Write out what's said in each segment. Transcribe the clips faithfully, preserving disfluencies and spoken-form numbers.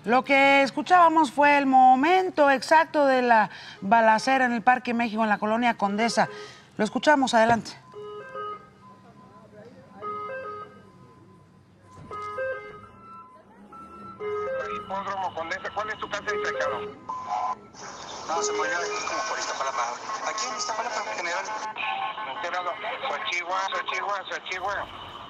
Lo que escuchábamos fue el momento exacto de la balacera en el Parque México, en la colonia Condesa. Lo escuchamos, adelante. Hipódromo Condesa, ¿cuál es tu casa en Tecado? No, se murió aquí como por Iztapalapa. Aquí en Iztapalapa, en general. Enterado. Xochihua, Xochihua, Xochihua.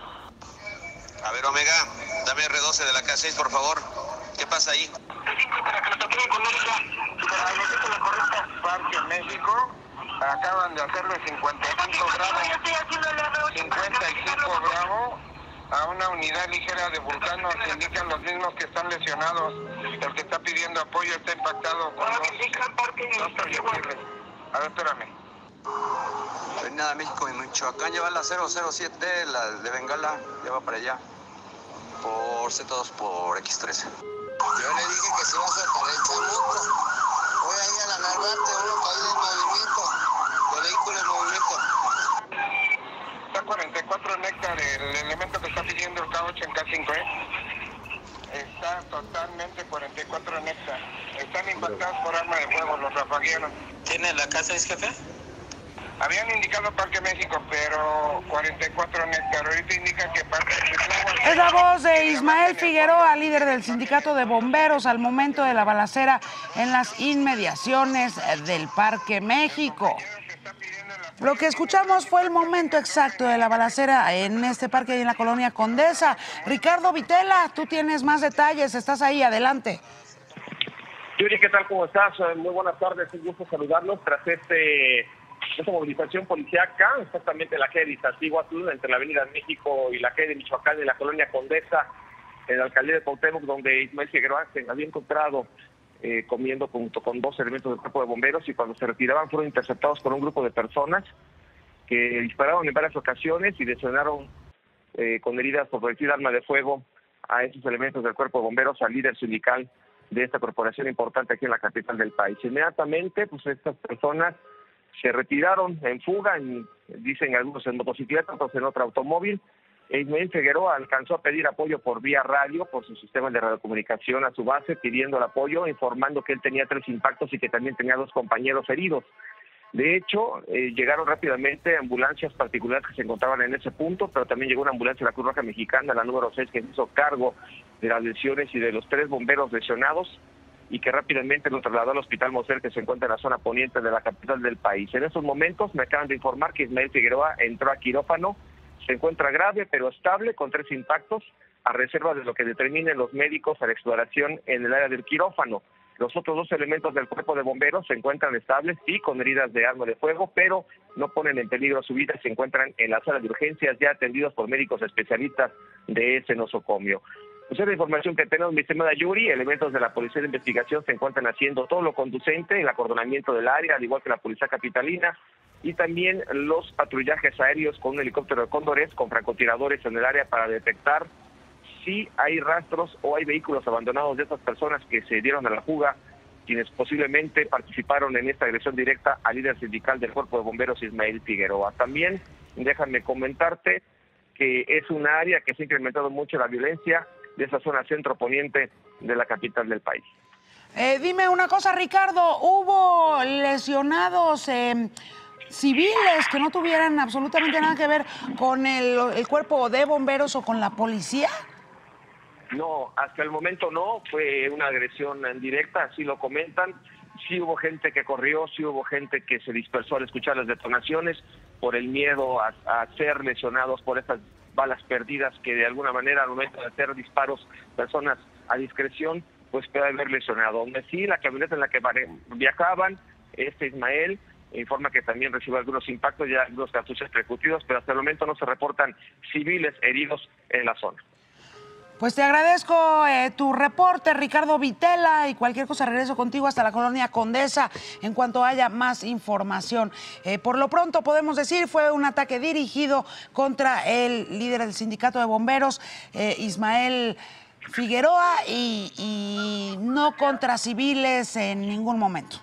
A ver, Omega, dame erre doce de la K seis, por favor. ¿Qué pasa ahí? Para que lo toquen con ella. Para necesito la correcta. Parque México. Acaban de hacerle cincuenta y cinco grados. cincuenta y cinco grados a una unidad ligera de Vulcano. Se indican los mismos que están lesionados. El que está pidiendo apoyo está impactado con dos, dos proyectiles. A ver, espérame. Avenida México y Michoacán lleva la cero cero siete, la de Bengala, lleva para allá. Por C dos por equis trece. Yo le dije que se iba a soltar el chamuco. Voy ahí a la Narvarte, uno caído en movimiento. El vehículo en movimiento. Está cuarenta y cuatro Néctar, el elemento que está pidiendo el K ocho en K cinco, ¿eh? Está totalmente cuarenta y cuatro Néctar. Están impactados por arma de fuego, los rafaguearon. ¿Tiene la K seis, jefe? Habían indicado Parque México, pero cuarenta y cuatro Néctar. Ahorita indican que Parque México... Es la voz de Ismael Figueroa, líder del sindicato de bomberos, al momento de la balacera en las inmediaciones del Parque México. Lo que escuchamos fue el momento exacto de la balacera en este parque y en la colonia Condesa. Ricardo Vitela, tú tienes más detalles, estás ahí, adelante. Yuri, ¿qué tal? ¿Cómo estás? Muy buenas tardes, un gusto saludarlos tras este... esta movilización policíaca, exactamente en la calle de Iztaccíhuatl, entre la avenida México y la calle de Michoacán, en la colonia Condesa, en la alcaldía de Cuauhtémoc, donde Ismael Figueroa se había encontrado eh, comiendo junto con dos elementos del cuerpo de bomberos, y cuando se retiraban fueron interceptados por un grupo de personas que dispararon en varias ocasiones y lesionaron eh, con heridas por proyectil arma de fuego a esos elementos del cuerpo de bomberos, al líder sindical de esta corporación importante aquí en la capital del país. Inmediatamente, pues estas personas se retiraron en fuga, en, dicen algunos en motocicleta, otros en otro automóvil. Ismael Figueroa alcanzó a pedir apoyo por vía radio, por su sistema de radiocomunicación a su base, pidiendo el apoyo, informando que él tenía tres impactos y que también tenía dos compañeros heridos. De hecho, eh, llegaron rápidamente ambulancias particulares que se encontraban en ese punto, pero también llegó una ambulancia de la Cruz Roja Mexicana, la número seis, que se hizo cargo de las lesiones y de los tres bomberos lesionados, y que rápidamente lo trasladó al Hospital Moser, que se encuentra en la zona poniente de la capital del país. En estos momentos me acaban de informar que Ismael Figueroa entró a quirófano, se encuentra grave pero estable, con tres impactos, a reserva de lo que determinen los médicos a la exploración en el área del quirófano. Los otros dos elementos del cuerpo de bomberos se encuentran estables, sí, con heridas de arma de fuego, pero no ponen en peligro su vida, se encuentran en la sala de urgencias ya atendidos por médicos especialistas de ese nosocomio. Pues es la información que tenemos, mi estimada Yuri. Elementos de la Policía de Investigación se encuentran haciendo todo lo conducente en el acordonamiento del área, al igual que la Policía Capitalina, y también los patrullajes aéreos con un helicóptero de Cóndores, con francotiradores en el área para detectar si hay rastros o hay vehículos abandonados de estas personas que se dieron a la fuga, quienes posiblemente participaron en esta agresión directa al líder sindical del Cuerpo de Bomberos, Ismael Figueroa. También déjame comentarte que es un área que se ha incrementado mucho la violencia de esa zona centro-poniente de la capital del país. Eh, dime una cosa, Ricardo, ¿hubo lesionados eh, civiles que no tuvieran absolutamente nada que ver con el, el cuerpo de bomberos o con la policía? No, hasta el momento no, fue una agresión directa, así lo comentan. Sí hubo gente que corrió, sí hubo gente que se dispersó al escuchar las detonaciones por el miedo a, a ser lesionados por estas balas perdidas, que de alguna manera al momento de hacer disparos, personas a discreción, pues puede haber lesionado. Aún así, la camioneta en la que viajaban, este Ismael, informa que también recibió algunos impactos, ya algunos cartuchos percutidos, pero hasta el momento no se reportan civiles heridos en la zona. Pues te agradezco eh, tu reporte, Ricardo Vitela, y cualquier cosa regreso contigo hasta la colonia Condesa en cuanto haya más información. Eh, por lo pronto podemos decir fue un ataque dirigido contra el líder del sindicato de bomberos, eh, Ismael Figueroa, y, y no contra civiles en ningún momento.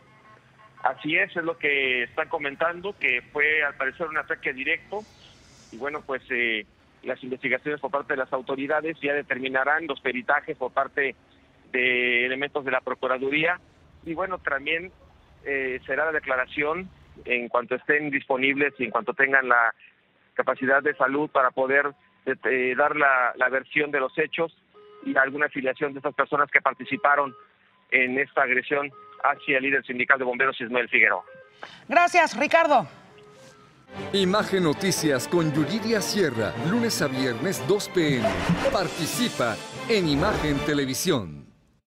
Así es, es lo que están comentando, que fue al parecer un ataque directo, y bueno, pues... Eh, las investigaciones por parte de las autoridades ya determinarán los peritajes por parte de elementos de la Procuraduría. Y bueno, también eh, será la declaración en cuanto estén disponibles y en cuanto tengan la capacidad de salud para poder eh, dar la, la versión de los hechos y alguna afiliación de estas personas que participaron en esta agresión hacia el líder sindical de bomberos, Ismael Figueroa. Gracias, Ricardo. Imagen Noticias con Yuridia Sierra, lunes a viernes dos p m Participa en Imagen Televisión.